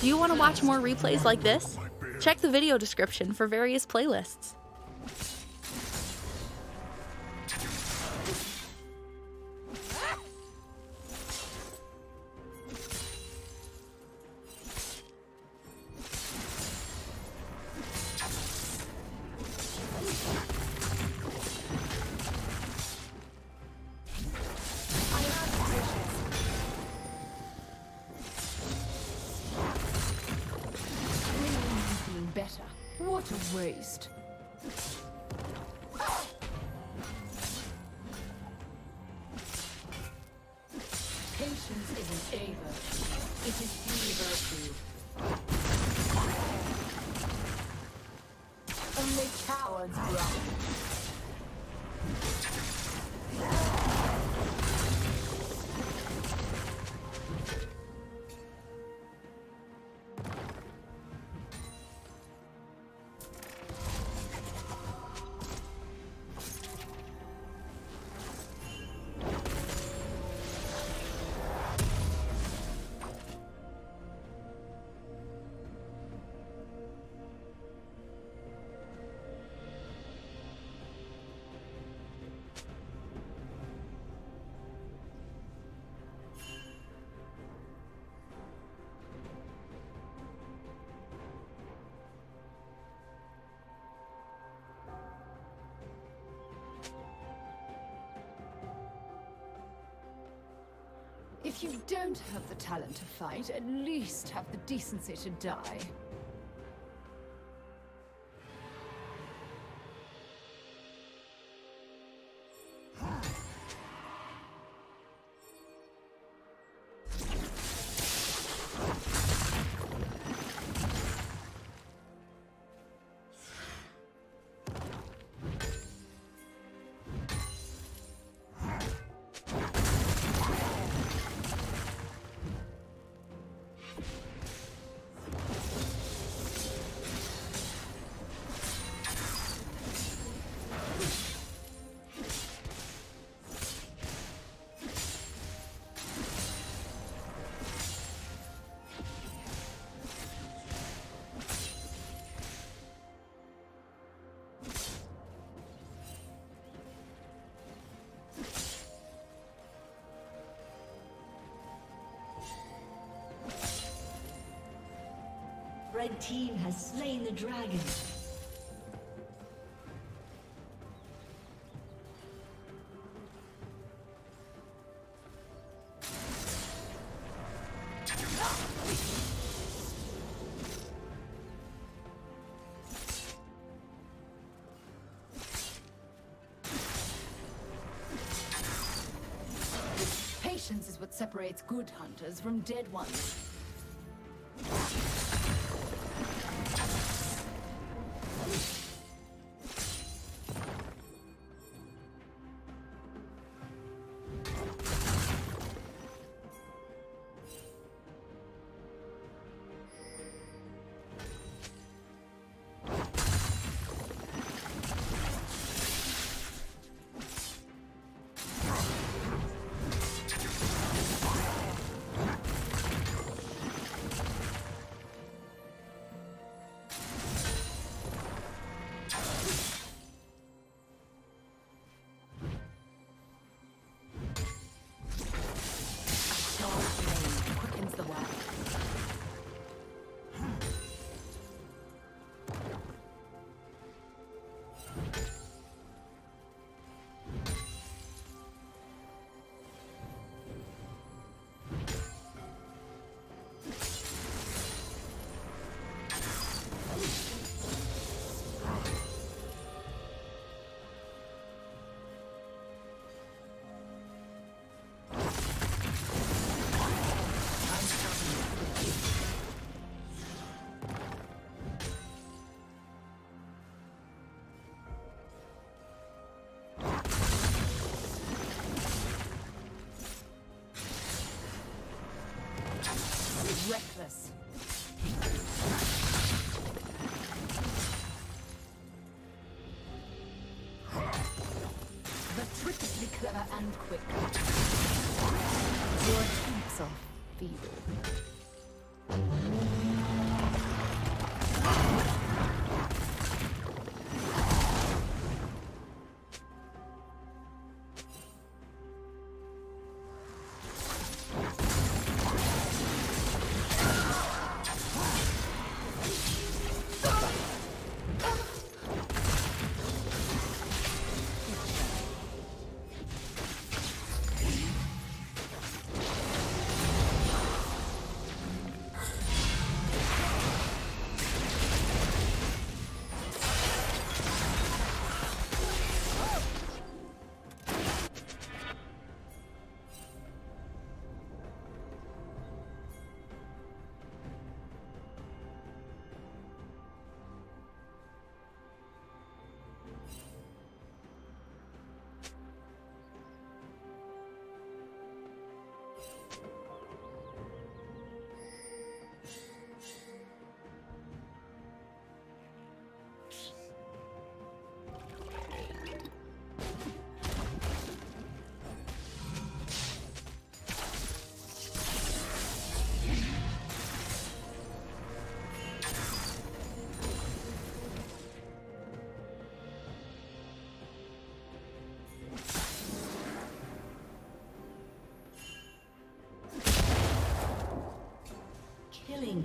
Do you want to watch more replays like this? Check the video description for various playlists. Better. What a waste. Patience isn't favor. It is virtue. Only cowards run. If you don't have the talent to fight, at least have the decency to die. Red team has slain the dragon. Patience is what separates good hunters from dead ones. Reckless. Patriciously clever and quick. Your attempts are feeble.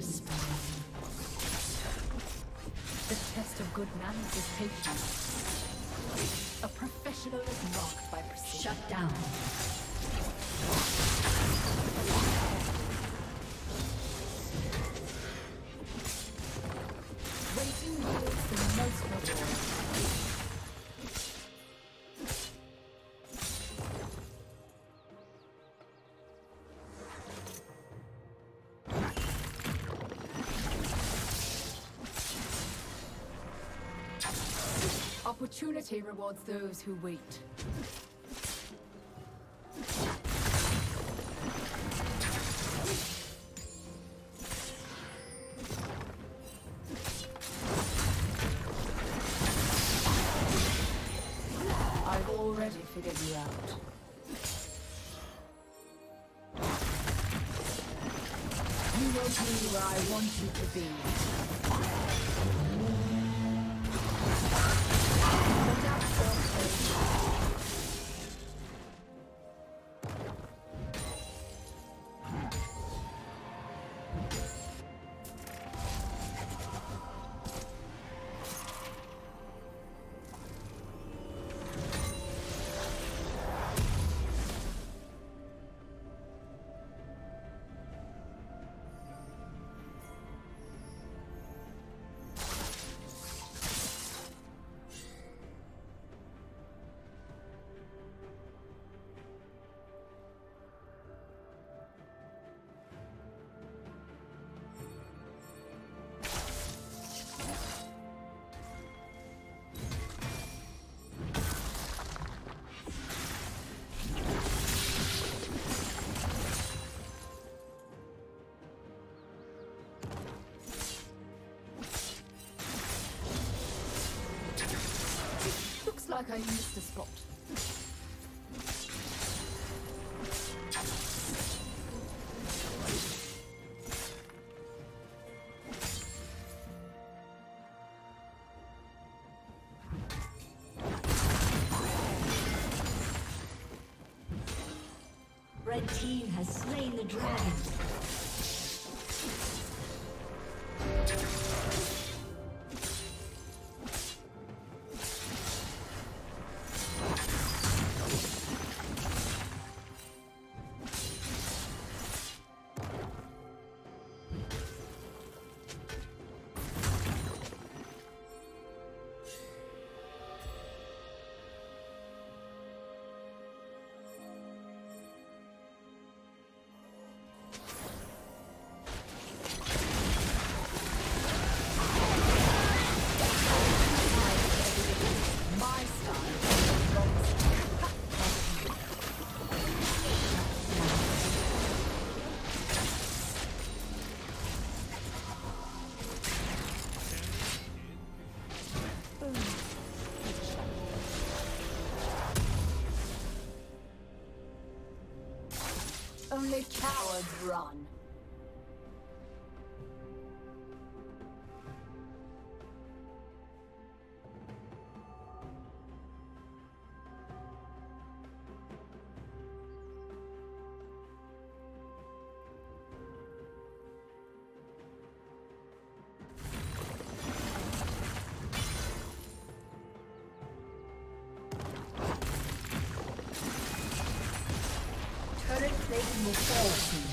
spree. The test of good manners is patience. A professional is marked by precision. Shut down. Waiting yields the most reward. Opportunity rewards those who wait. I've already figured you out. You will be where I want you to be. Like I missed a spot. Red team has slain the dragon. Only cowards run. Turret plating will fall soon.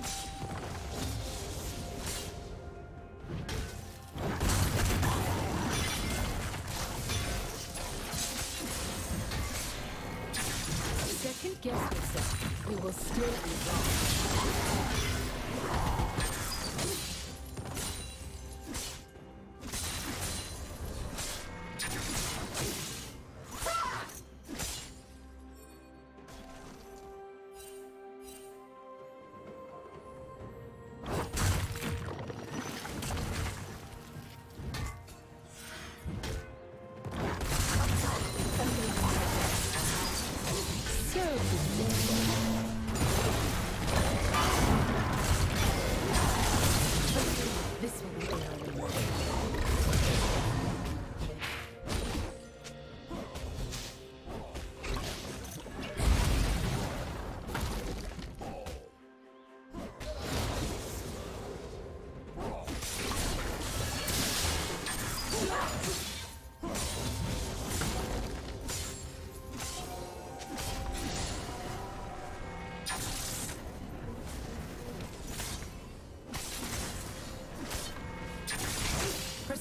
Second guess yourself. You will still be wrong.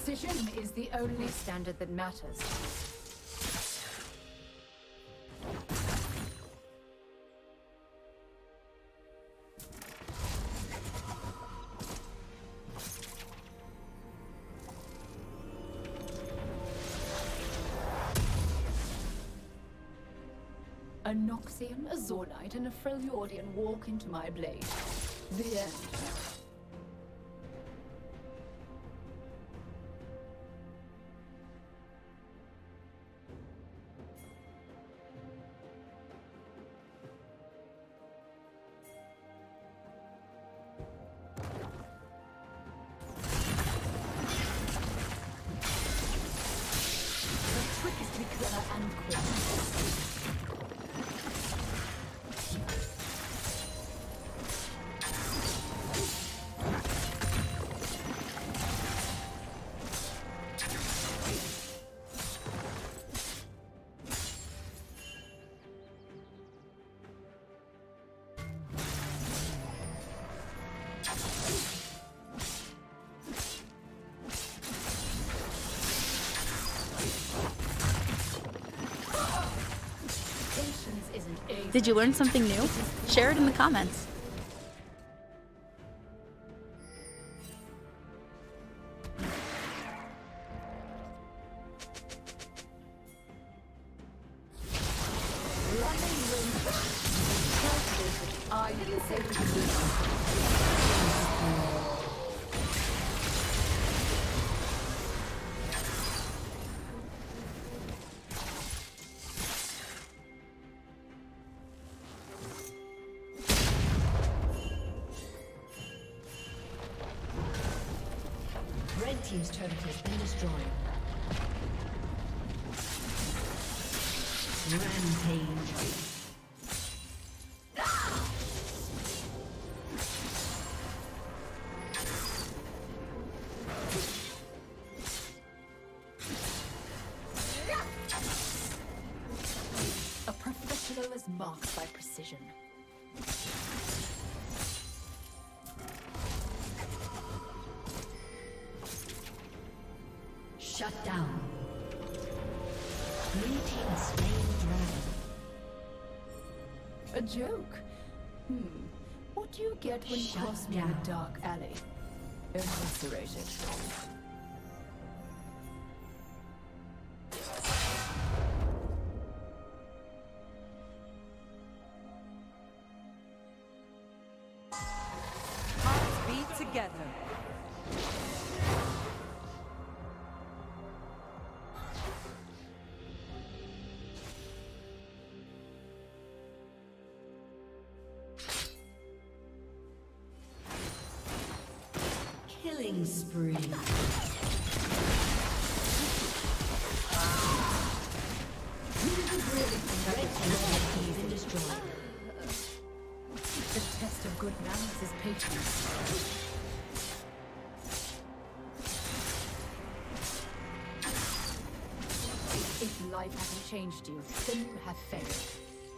Precision is the only standard that matters. A Noxian, a Zornite, and a Freljordian walk into my blade. The end. The trick is to be clever and quick. Did you learn something new? Share it in the comments. Red team's turret has been destroyed. Rampage. A professional is marked by precision. Shut down. Blue team has slain the dragon. A joke? What do you get when you cross me in a dark alley? Incarcerated. Hearts beat together. Killing spree. The test of good manners is patience. If life hasn't changed you, then you have failed.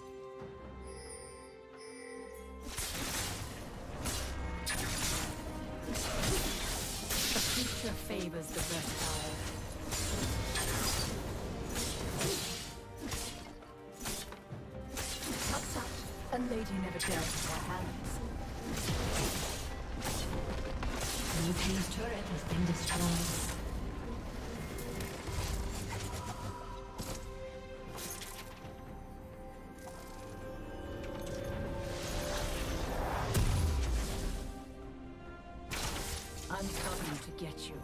The future favors the versatile. Tut tut, a lady never dealt with her hands. Blue team's turret has been destroyed. I'm coming to get you.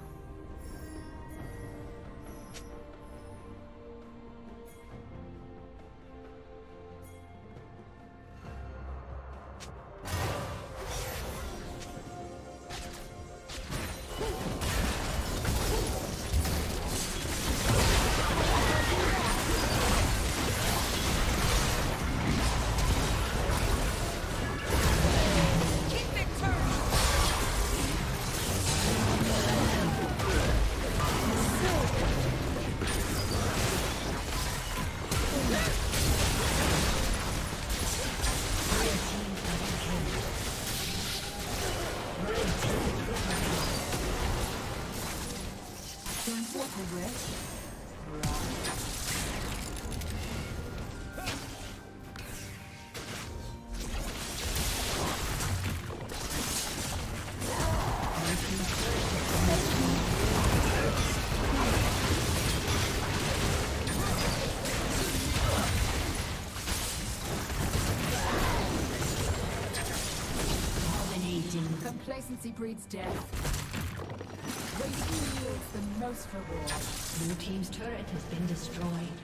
Complacency breeds death. Waiting yields the most reward. Blue team's turret has been destroyed.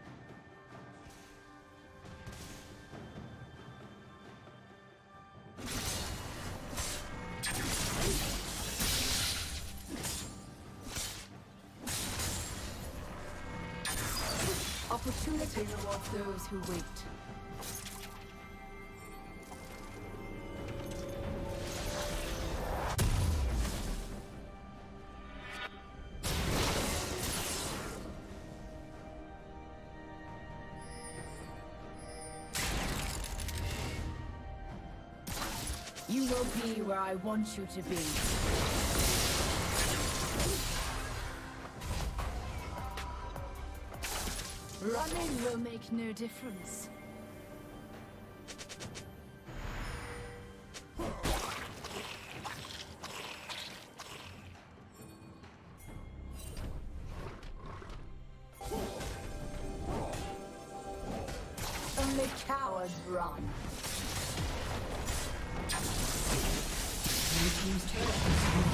Opportunity rewards those who wait. You will be where I want you to be. Running will make no difference. Only cowards run. Blue team's turret has been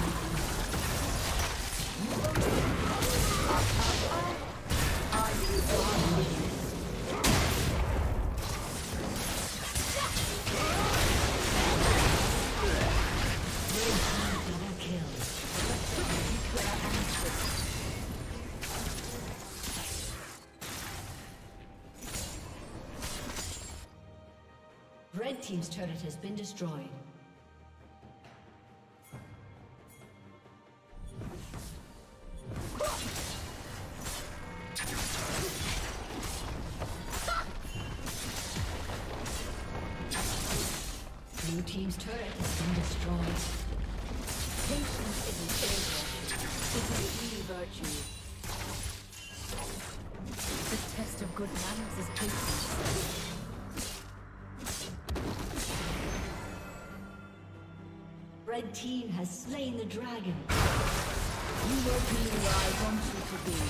Red team's turret has been destroyed. Blue team's turret has been destroyed. Patience isn't failure. It is a virtue. The test of good manners is patience. Red team has slain the dragon. You will be where I want you to be.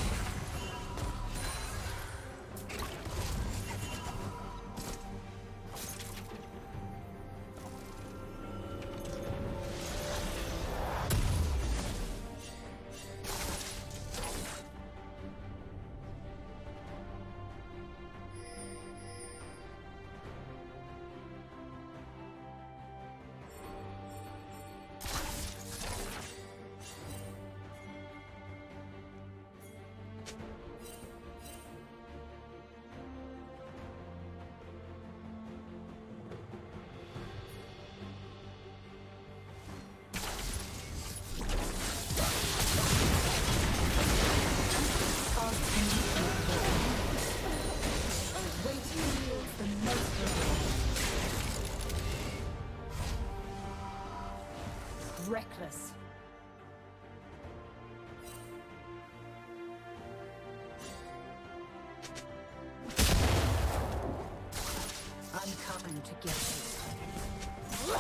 Reckless. I'm coming to get you.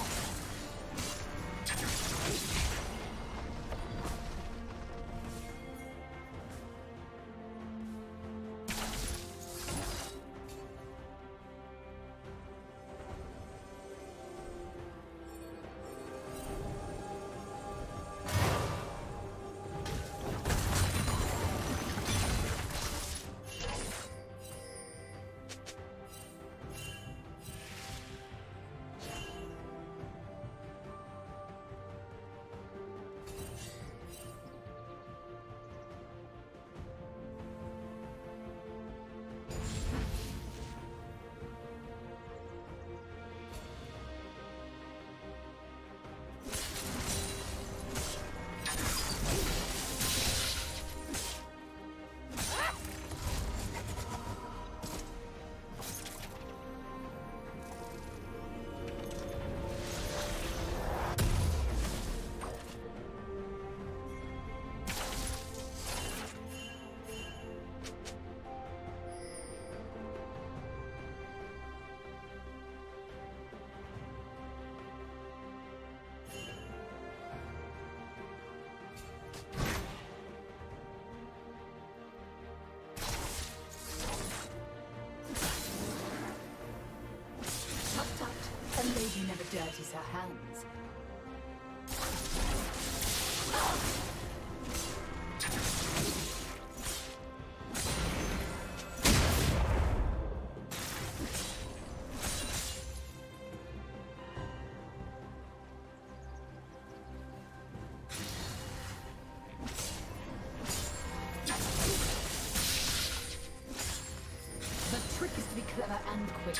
steadies her hands. The trick is to be clever and quick.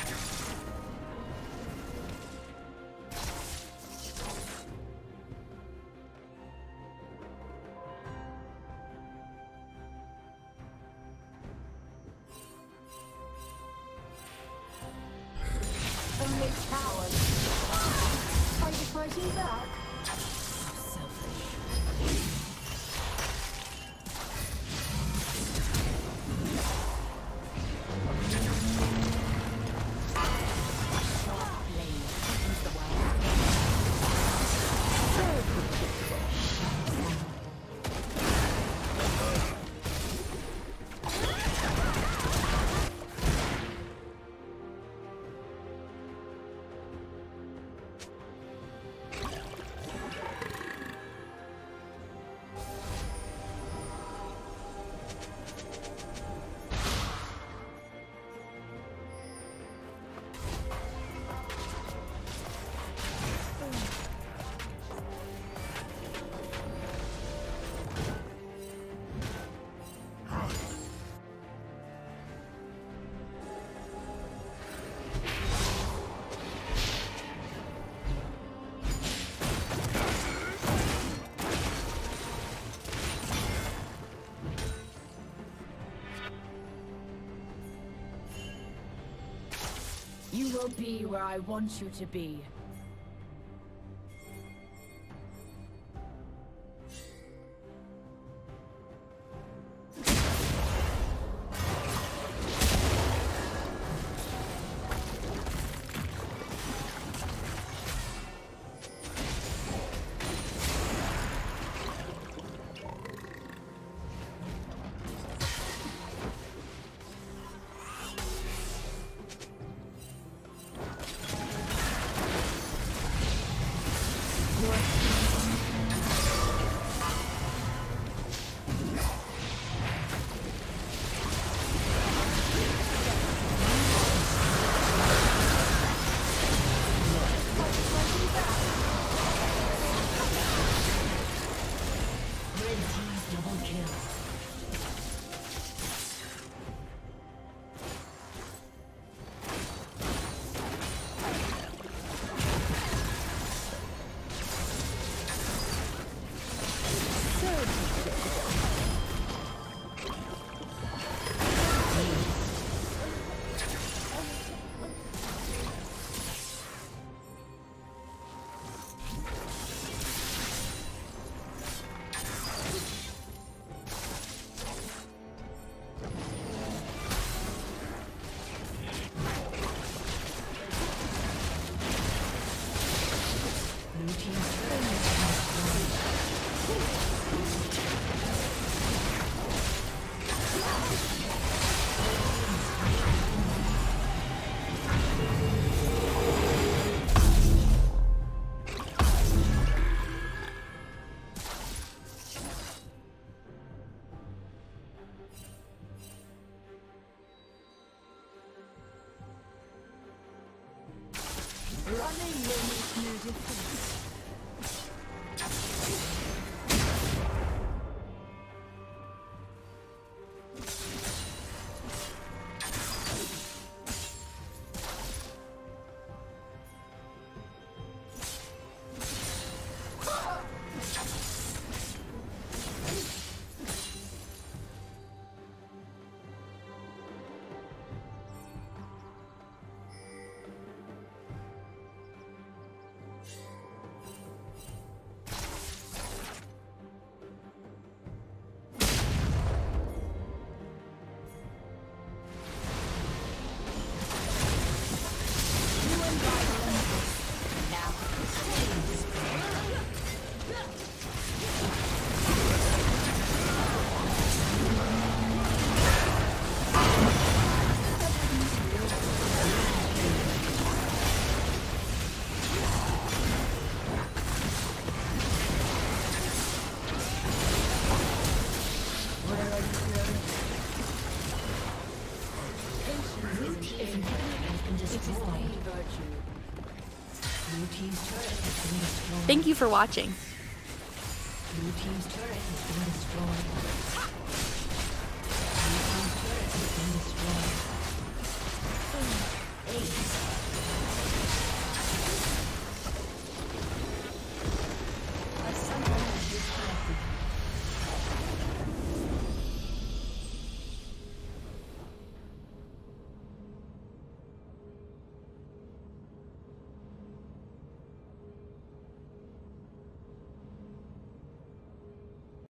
Only cowards. Are you fighting back? So selfish. You will be where I want you to be. Running makes no difference. destroyed. Blue team's turret has been destroyed. Thank you for watching. Blue team's turret has been destroyed.